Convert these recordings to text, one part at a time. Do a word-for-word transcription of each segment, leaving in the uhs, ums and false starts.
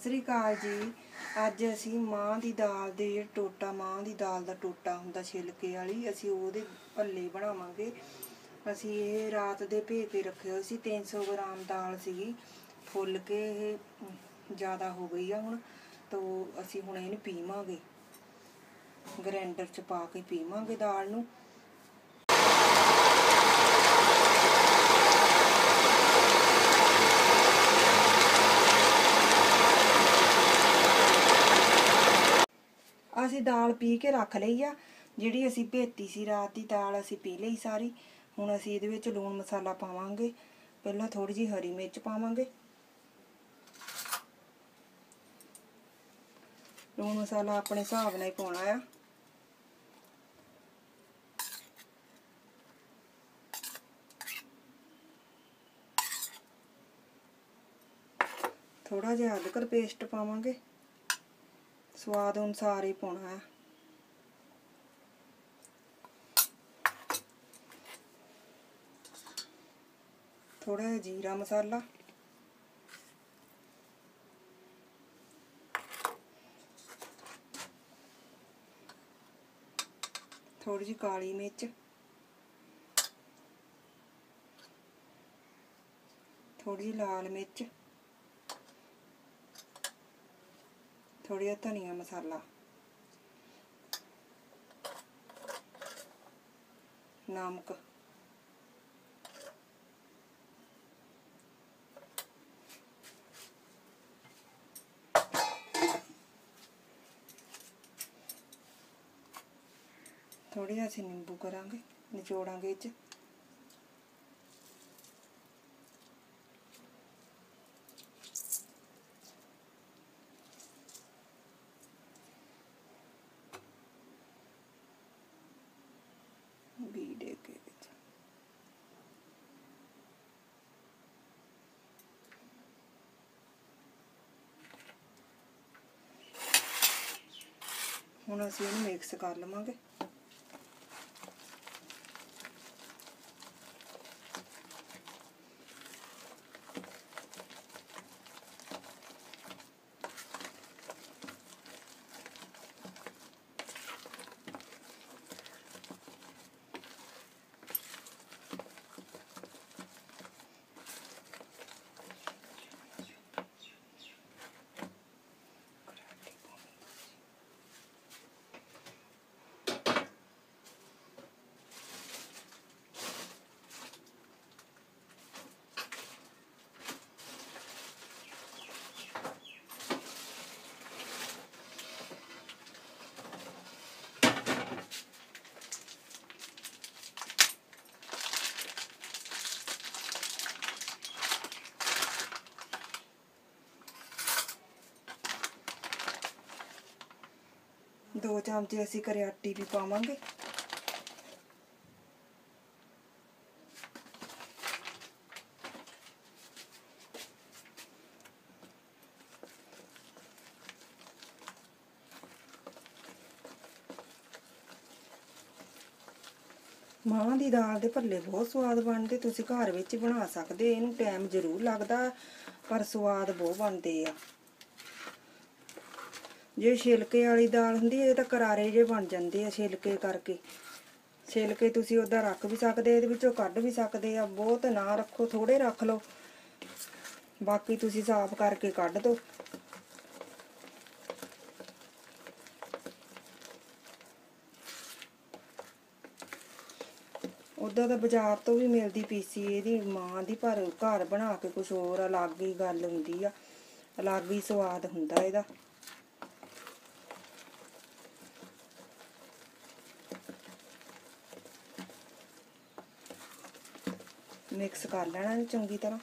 ਸ੍ਰੀ ਅਕਾਲ ਜੀ। ਅੱਜ ਅਸੀਂ ਮਾਂ ਦੀ ਦਾਲ ਦੇ ਟੋਟਾ ਮਾਂ ਦੀ ਦਾਲ ਦਾ ਟੋਟਾ ਹੁੰਦਾ ਛਿਲਕੇ ਵਾਲੀ, ਅਸੀਂ ਉਹਦੇ ਭੱਲੇ ਬਣਾਵਾਂਗੇ। ਅਸੀਂ ਇਹ ਰਾਤ ਦੇ ਭੇ ਕੇ ਰੱਖੇ ਹੋਏ ਸੀ। ਤਿੰਨ ਸੌ ਗ੍ਰਾਮ ਦਾਲ ਸੀਗੀ, ਫੁੱਲ ਕੇ ਇਹ ਜ਼ਿਆਦਾ ਹੋ ਗਈ ਆ ਹੁਣ। ਤਾਂ ਅਸੀਂ ਹੁਣ ਇਹਨੂੰ ਪੀਵਾਂਗੇ, ਗ੍ਰੈਂਡਰ 'ਚ ਪਾ ਕੇ ਪੀਵਾਂਗੇ ਦਾਲ ਨੂੰ। ਅਸੀਂ ਦਾਲ ਪੀ ਕੇ ਰੱਖ ਲਈ ਆ, ਜਿਹੜੀ ਅਸੀਂ ਭੇਤੀ ਸੀ ਰਾਤ ਦੀ ਦਾਲ ਅਸੀਂ ਪੀ ਲਈ ਸਾਰੀ। ਹੁਣ ਅਸੀਂ ਇਹਦੇ ਵਿੱਚ ਲੂਣ ਮਸਾਲਾ ਪਾਵਾਂਗੇ। ਪਹਿਲਾਂ ਥੋੜੀ ਜਿਹੀ ਹਰੀ ਮਿਰਚ ਪਾਵਾਂਗੇ। ਲੂਣ ਮਸਾਲਾ ਆਪਣੇ ਹਿਸਾਬ ਨਾਲ ਹੀ ਪਾਉਣਾ ਆ। ਥੋੜਾ ਜਿਹਾ ਅਦਰਕ ਪੇਸਟ ਪਾਵਾਂਗੇ, ਸਵਾਦ ਅਨੁਸਾਰ ਹੀ ਪਾਉਣਾ ਹੈ। ਥੋੜਾ ਜਿਹਾ ਜੀਰਾ ਮਸਾਲਾ, ਥੋੜੀ ਜਿਹੀ ਕਾਲੀ ਮਿਰਚ, ਥੋੜੀ ਜਿਹੀ ਲਾਲ ਮਿਰਚ, ਥੋੜਾ ਜਿਹਾ ਧਨੀਆ ਮਸਾਲਾ, ਨਮਕ, ਥੋੜਾ ਜਿਹਾ ਅਸੀਂ ਨਿੰਬੂ ਕਰਾਂਗੇ, ਨਿਚੋੜਾਂਗੇ ਇਹ 'ਚ। ਵੀਡੇ ਕੇ ਵਿੱਚ ਹੁਣ ਅਸੀਂ ਇਹਨੂੰ ਮਿਕਸ ਕਰ ਲਵਾਂਗੇ। ਦੋ ਚਮਚੇ ਅਸੀਂ ਕਰਿਆਟੀ ਵੀ ਪਾਵਾਂਗੇ। ਮਾਂ ਦੀ ਦਾਲ ਦੇ ਭੱਲੇ ਬਹੁਤ ਸਵਾਦ ਬਣਦੇ, ਤੁਸੀਂ ਘਰ ਵਿੱਚ ਬਣਾ ਸਕਦੇ। ਇਹਨੂੰ ਟਾਈਮ ਜ਼ਰੂਰ ਲੱਗਦਾ ਪਰ ਸਵਾਦ ਬਹੁਤ ਬਣਦੇ ਆ। ਜੇ ਛਿਲਕੇ ਵਾਲੀ ਦਾਲ ਹੁੰਦੀ ਇਹ ਤਾਂ ਕਰਾਰੇ ਜਿਹੇ ਬਣ ਜਾਂਦੇ ਆ ਛਿਲਕੇ ਕਰਕੇ। ਛਿਲਕੇ ਤੁਸੀਂ ਉੱਦਾਂ ਰੱਖ ਵੀ ਸਕਦੇ, ਇਹਦੇ ਵਿੱਚੋਂ ਕੱਢ ਵੀ ਸਕਦੇ ਆ। ਬਹੁਤ ਨਾ ਰੱਖੋ, ਥੋੜੇ ਰੱਖ ਲਓ, ਬਾਕੀ ਤੁਸੀਂ ਸਾਫ਼ ਕਰਕੇ ਕੱਢ ਦਿਓ। ਉੱਦਾਂ ਤਾਂ ਬਾਜ਼ਾਰ ਤੋਂ ਵੀ ਮਿਲਦੀ ਪੀਸੀ ਇਹਦੀ ਮਾਂ ਦੀ, ਪਰ ਘਰ ਬਣਾ ਕੇ ਕੁਛ ਹੋਰ ਅਲੱਗ ਹੀ ਗੱਲ ਹੁੰਦੀ ਆ, ਅਲੱਗ ਹੀ ਸਵਾਦ ਹੁੰਦਾ ਇਹਦਾ। ਮਿਕਸ ਕਰ ਲੈਣਾ ਇਹਨੂੰ ਚੰਗੀ ਤਰ੍ਹਾਂ।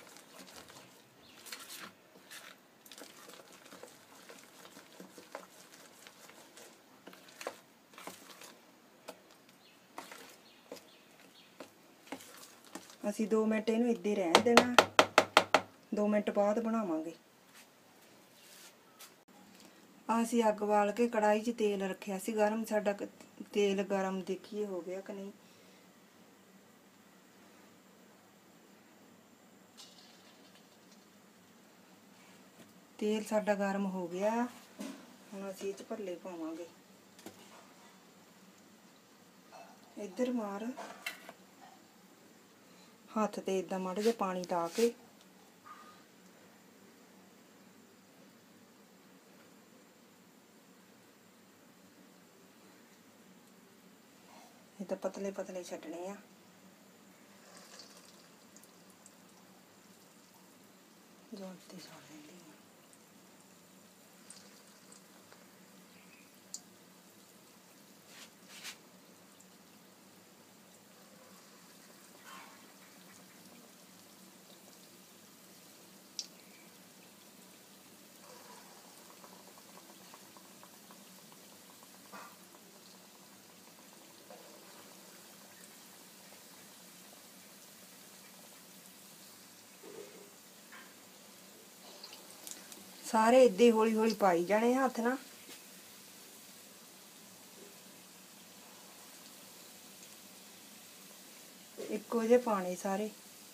ਅਸੀਂ ਦੋ ਮਿੰਟ ਇਹਨੂੰ ਇੱਦਾਂ ਹੀ ਰਹਿਣ ਦੇਣਾ, ਦੋ ਮਿੰਟ ਬਾਅਦ ਬਣਾਵਾਂਗੇ। ਅਸੀਂ ਅੱਗ ਬਾਲ ਕੇ ਕੜਾਹੀ 'ਚ ਤੇਲ ਰੱਖਿਆ ਸੀ ਗਰਮ। ਸਾਡਾ ਤੇਲ ਗਰਮ ਦੇਖੀਏ ਹੋ ਗਿਆ ਕਿ ਨਹੀਂ। तेल साडा गर्म हो गया। हुण असीं इह 'च भल्ले पावांगे। इधर मार हत्थ ते इदां माड़ा जिहा पानी ला के ਇਹ ਤਾਂ ਪਤਲੇ ਪਤਲੇ ਛੱਡਣੇ ਆ। ਜੋੜ ਤੇ ਛੱਡ ਦਿੰਦੀ ਆ। ਸਾਰੇ ਇੱਦਾਂ ਹੀ ਹੌਲੀ ਹੌਲੀ ਪਾਈ ਜਾਣੇ ਹੱਥ ਨਾਲ। ਇੱਕੋ ਜਿਹੇ ਪਾਣੇ ਸਾਰੇ।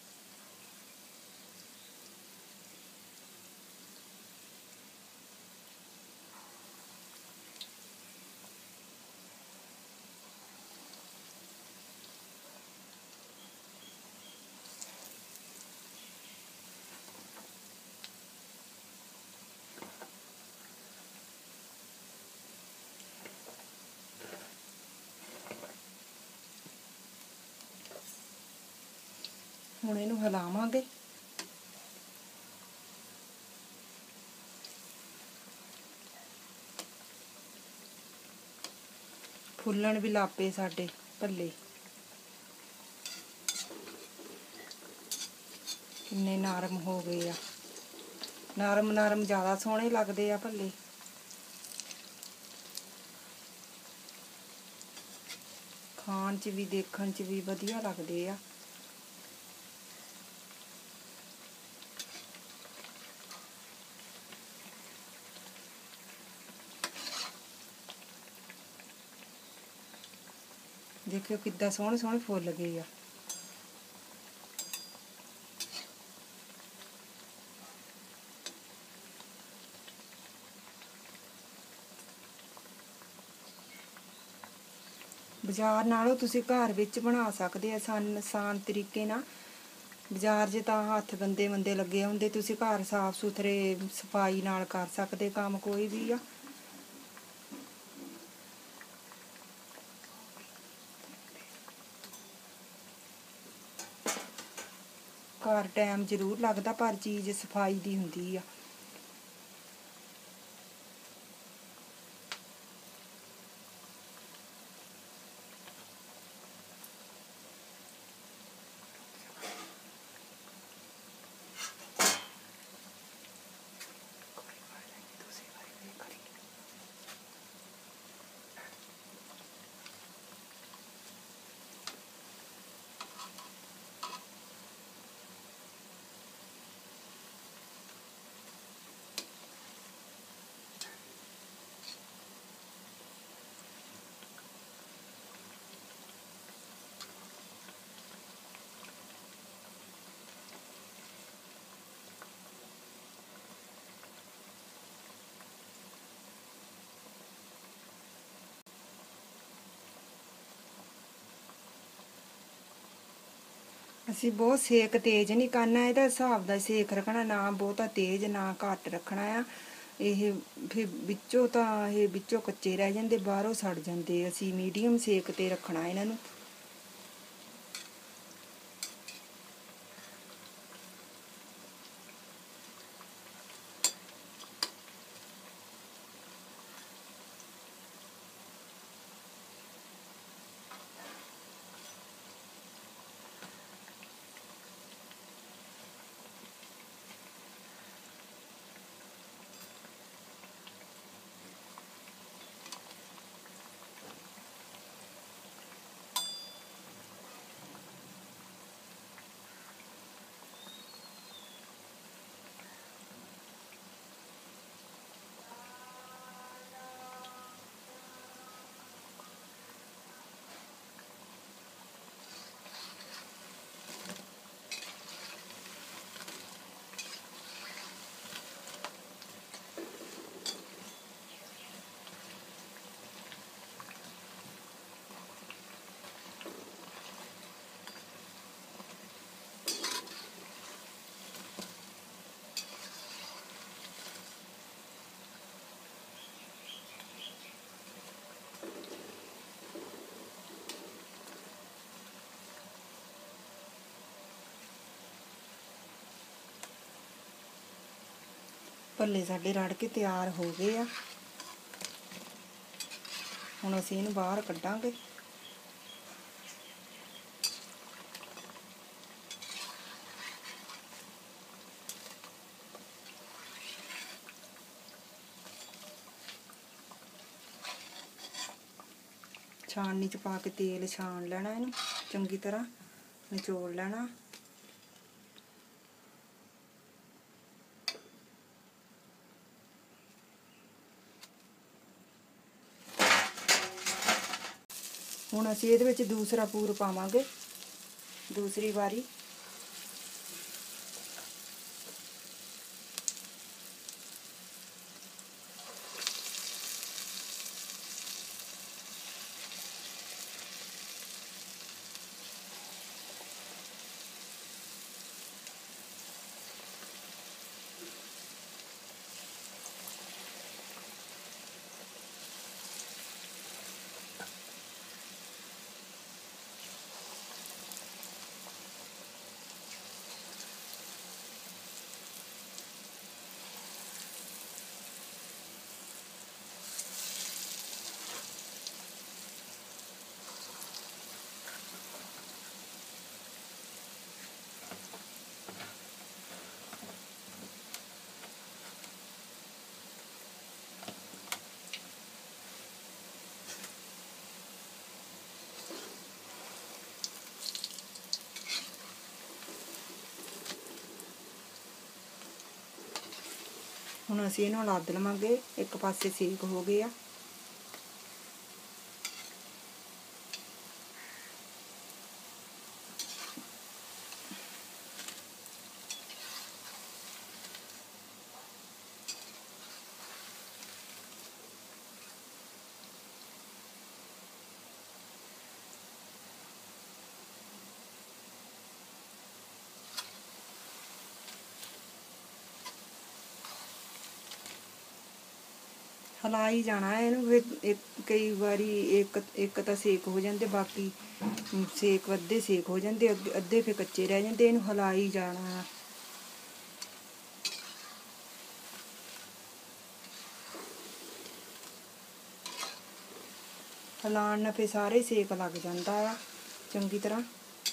ਹੁਣ ਇਹਨੂੰ ਹਿਲਾਵਾਂਗੇ। ਫੁੱਲਣ ਵੀ ਲੱਗ ਪਏ ਸਾਡੇ ਭੱਲੇ। ਕਿੰਨੇ ਨਰਮ ਹੋ ਗਏ ਆ। ਨਰਮ ਨਰਮ ਜ਼ਿਆਦਾ ਸੋਹਣੇ ਲੱਗਦੇ ਆ ਭੱਲੇ। ਖਾਣ 'ਚ ਵੀ ਦੇਖਣ 'ਚ ਵੀ ਵਧੀਆ ਲੱਗਦੇ ਆ। देखियो कितना सोहने सोहने फुल गए आ। बाजार नालों तुसी घर विच बना सकदे आसान आसान तरीके नाल। बाजार च तां हत्थ गंदे मंदे लगे हुंदे, तुसी घर साफ सुथरे सफाई नाल कर सकदे काम कोई भी आ। घर टाइम जरूर लगता पर चीज़ सफाई दी हुंदी आ। असी बहुत सेक तेज नहीं करना, ਇਹਦਾ ਹਿਸਾਬ ਦਾ सेक रखना, ना बहुता तेज ना घट रखना आ। ਇਹ ਫਿਰ ਵਿੱਚੋਂ ਤਾਂ ਇਹ ਵਿੱਚੋਂ ਕੱਚੇ ਰਹਿ ਜਾਂਦੇ, ਬਾਹਰੋਂ ਸੜ ਜਾਂਦੇ। ਅਸੀਂ ਮੀਡੀਅਮ ਸੇਕ ਤੇ ਰੱਖਣਾ ਇਹਨਾਂ ਨੂੰ। ਭੱਲੇ ਸਾਡੇ ਰੜ ਕੇ ਤਿਆਰ ਹੋ ਗਏ ਆ। ਹੁਣ ਅਸੀਂ ਇਹਨੂੰ ਬਾਹਰ ਕੱਢਾਂਗੇ। ਛਾਣਨੀ 'ਚ ਪਾ ਕੇ ਤੇਲ ਛਾਣ ਲੈਣਾ, ਇਹਨੂੰ ਚੰਗੀ ਤਰ੍ਹਾਂ ਨਿਚੋੜ ਲੈਣਾ। ਹੁਣ ਅਸੀਂ ਇਹਦੇ ਵਿੱਚ ਦੂਸਰਾ ਪੂਰ ਪਾਵਾਂਗੇ, ਦੂਸਰੀ ਵਾਰੀ। ਹੁਣ ਅਸੀਂ ਇਹਨੂੰ ਲੱਦ ਲਵਾਂਗੇ। ਇੱਕ ਪਾਸੇ ਸੇਕ ਹੋ ਗਿਆ। ਹਿਲਾਈ ਜਾਣਾ ਇਹਨੂੰ। ਇੱਕ ਕਈ ਵਾਰੀ ਇੱਕ ਇੱਕ ਤਾਂ ਸੇਕ ਹੋ ਜਾਂਦੇ, ਬਾਕੀ ਸੇਕ ਅੱਧੇ ਸੇਕ ਹੋ ਜਾਂਦੇ, ਅੱਧੇ ਫਿਰ ਕੱਚੇ ਰਹਿ ਜਾਂਦੇ। ਇਹਨੂੰ ਹਿਲਾਈ ਜਾਣਾ। ਹਿਲਾਉਣ ਨਾਲ ਫਿਰ ਸਾਰੇ ਸੇਕ ਲੱਗ ਜਾਂਦਾ ਆ ਚੰਗੀ ਤਰ੍ਹਾਂ।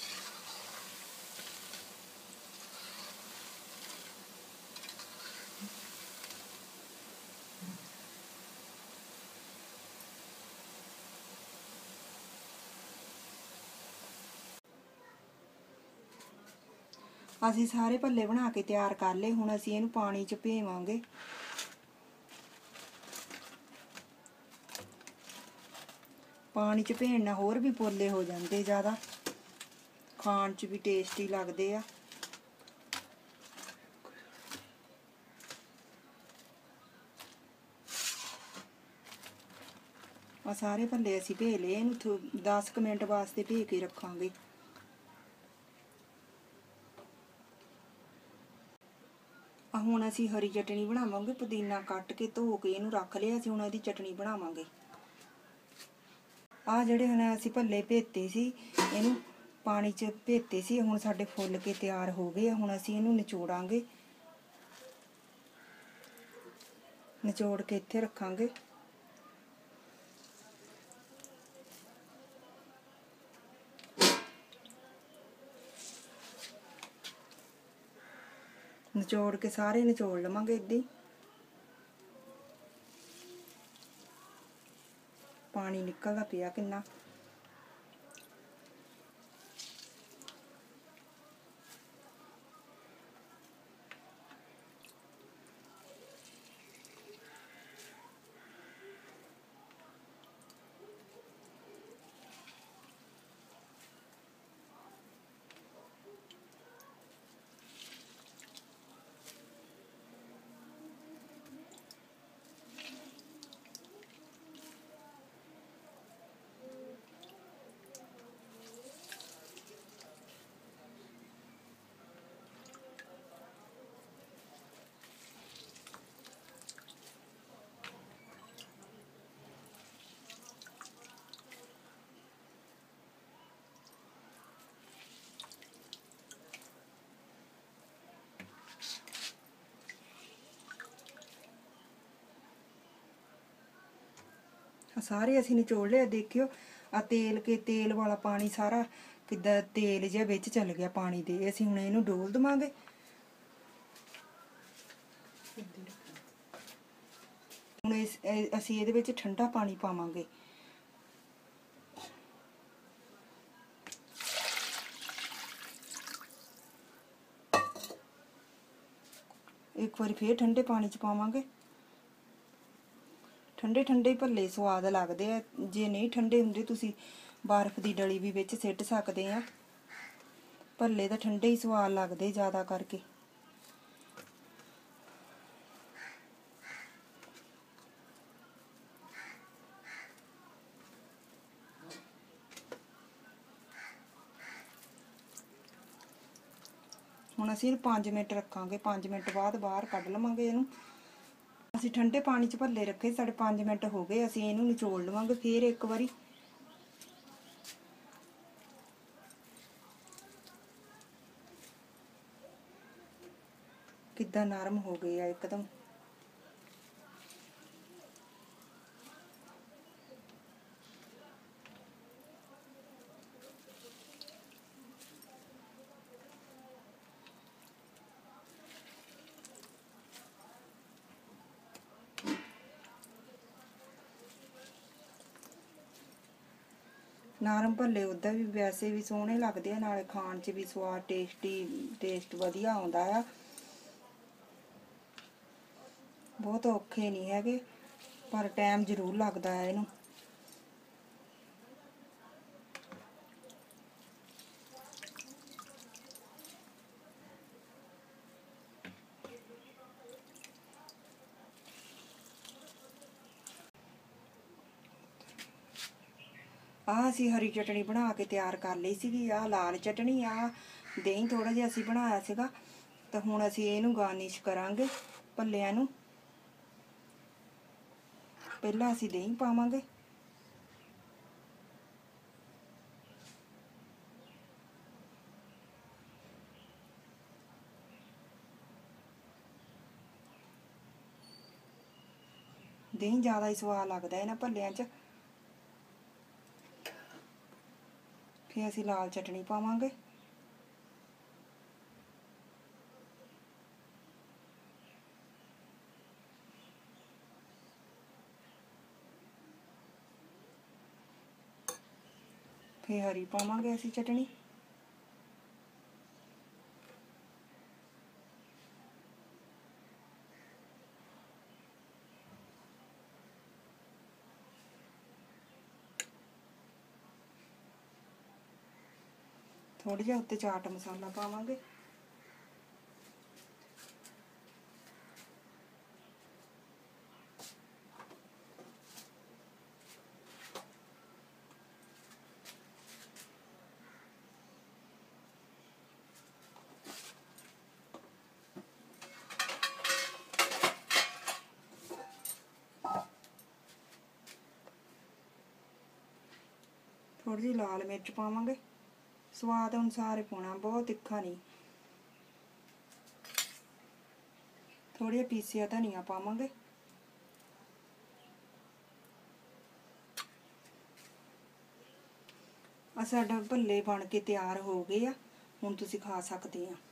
ਅਸੀਂ ਸਾਰੇ ਭੱਲੇ ਬਣਾ ਕੇ ਤਿਆਰ ਕਰ ਲਏ। ਹੁਣ ਅਸੀਂ ਇਹਨੂੰ ਪਾਣੀ 'ਚ ਭੇਵਾਂਗੇ। ਪਾਣੀ 'ਚ ਭੇਣ ਨਾਲ ਹੋਰ ਵੀ ਪੋਲੇ ਹੋ ਜਾਂਦੇ, ਜ਼ਿਆਦਾ ਖਾਣ 'ਚ ਵੀ ਟੇਸਟੀ ਲੱਗਦੇ ਆ। ਆ ਸਾਰੇ ਭੱਲੇ ਅਸੀਂ ਭੇ ਲਏ। ਇਹਨੂੰ ਦਸ ਕੁ ਮਿੰਟ ਵਾਸਤੇ ਭੇ ਕੇ ਰੱਖਾਂਗੇ। ਹੁਣ ਅਸੀਂ ਹਰੀ ਚਟਣੀ ਬਣਾਵਾਂਗੇ। ਪੁਦੀਨਾ ਕੱਟ ਕੇ ਧੋ ਕੇ ਇਹਨੂੰ ਰੱਖ ਲਿਆ। ਅਸੀਂ ਹੁਣ ਇਹਦੀ ਚਟਣੀ ਬਣਾਵਾਂਗੇ। ਆਹ ਜਿਹੜੇ ਹੁਣ ਅਸੀਂ ਭੱਲੇ ਭੇਤੇ ਸੀ, ਇਹਨੂੰ ਪਾਣੀ 'ਚ ਭੇਤੇ ਸੀ, ਹੁਣ ਸਾਡੇ ਫੁੱਲ ਕੇ ਤਿਆਰ ਹੋ ਗਏ। ਹੁਣ ਅਸੀਂ ਇਹਨੂੰ ਨਿਚੋੜਾਂਗੇ। ਨਿਚੋੜ ਕੇ ਇੱਥੇ ਰੱਖਾਂਗੇ। ਨਿਚੋੜ ਕੇ ਸਾਰੇ ਨਿਚੋੜ ਲਵਾਂਗੇ ਇੱਦਾਂ ਹੀ। ਪਾਣੀ ਨਿਕਲਦਾ ਪਿਆ ਕਿੰਨਾ। ਸਾਰੇ ਅਸੀਂ ਨਿਚੋੜ ਲਿਆ। ਦੇਖਿਓ ਆ ਤੇਲ ਕੇ ਤੇਲ ਵਾਲਾ ਪਾਣੀ ਸਾਰਾ ਕਿੱਦਾਂ ਤੇਲ ਜਿਹਾ ਵਿੱਚ ਚੱਲ ਗਿਆ ਪਾਣੀ ਦੇ। ਅਸੀਂ ਹੁਣ ਇਹਨੂੰ ਡੋਲ ਦੇਵਾਂਗੇ। ਹੁਣ ਇਸ ਅਸੀਂ ਇਹਦੇ ਵਿੱਚ ਠੰਡਾ ਪਾਣੀ ਪਾਵਾਂਗੇ। ਇੱਕ ਵਾਰੀ ਫੇਰ ਠੰਡੇ ਪਾਣੀ 'ਚ ਪਾਵਾਂਗੇ। ਠੰਡੇ ਠੰਡੇ ਭੱਲੇ ਸਵਾਦ ਲੱਗਦੇ ਆ। ਜੇ ਨਹੀਂ ਠੰਡੇ ਹੁੰਦੇ ਤੁਸੀਂ ਬਰਫ਼ ਦੀ ਡਲੀ ਵੀ ਵਿੱਚ ਸਿੱਟ ਸਕਦੇ ਆ। ਭੱਲੇ ਤਾਂ ਠੰਡੇ ਹੀ ਸਵਾਦ ਲੱਗਦੇ ਜ਼ਿਆਦਾ ਕਰਕੇ। ਹੁਣ ਅਸੀਂ ਪੰਜ ਮਿੰਟ ਰੱਖਾਂਗੇ। ਪੰਜ ਮਿੰਟ ਬਾਅਦ ਬਾਹਰ ਕੱਢ ਲਵਾਂਗੇ ਇਹਨੂੰ। ਅਸੀਂ ਠੰਡੇ ਪਾਣੀ 'ਚ ਭੱਲੇ ਰੱਖੇ, ਸਾਡੇ ਪੰਜ ਮਿੰਟ ਹੋ ਗਏ। ਅਸੀਂ ਇਹਨੂੰ ਨਿਚੋੜ ਲਵਾਂਗੇ ਫੇਰ ਇੱਕ ਵਾਰੀ। ਕਿੱਦਾਂ ਨਰਮ ਹੋ ਗਏ ਆ ਇੱਕਦਮ। ਨਰਮ ਭੱਲੇ ਉੱਦਾਂ ਵੀ ਵੈਸੇ ਵੀ ਸੋਹਣੇ ਲੱਗਦੇ ਆ, ਨਾਲੇ ਖਾਣ 'ਚ ਵੀ ਸਵਾਦ ਟੇਸਟੀ ਟੇਸਟ ਵਧੀਆ ਆਉਂਦਾ ਆ। ਬਹੁਤ ਔਖੇ ਨਹੀਂ ਹੈਗੇ, ਪਰ ਟਾਈਮ ਜ਼ਰੂਰ ਲੱਗਦਾ ਹੈ ਇਹਨੂੰ। ਆਹ ਅਸੀਂ ਹਰੀ ਚਟਣੀ ਬਣਾ ਕੇ ਤਿਆਰ ਕਰ ਲਈ ਸੀਗੀ। ਆਹ ਲਾਲ ਚਟਣੀ, ਆ ਦਹੀਂ ਥੋੜਾ ਜਿਹਾ ਅਸੀਂ ਬਣਾਇਆ ਸੀਗਾ। ਤਾਂ ਹੁਣ ਅਸੀਂ ਇਹਨੂੰ ਗਾਰਨਿਸ਼ ਕਰਾਂਗੇ ਭੱਲਿਆਂ ਨੂੰ। ਪਹਿਲਾਂ ਅਸੀਂ ਦਹੀਂ ਪਾਵਾਂਗੇ। ਦਹੀਂ ਜ਼ਿਆਦਾ ਹੀ ਸਵਾਦ ਲੱਗਦਾ ਇਹਨਾਂ ਭੱਲਿਆਂ 'ਚ। ਫਿਰ ਅਸੀਂ ਲਾਲ ਚਟਣੀ ਪਾਵਾਂਗੇ। ਫਿਰ ਹਰੀ ਪਾਵਾਂਗੇ ਅਸੀਂ ਚਟਣੀ। ਥੋੜਾ ਜਿਹਾ ਉੱਤੇ ਚਾਟ ਮਸਾਲਾ ਪਾਵਾਂਗੇ। थोड़ी जी लाल मिर्च पावांगे, स्वाद अनुसार पाना, बहुत तिखा नहीं। थोड़ा पीसिया धनिया पावांगे। साडा भल्ले बन के तैयार हो गए आ, हुण तुसीं खा सकदे आ।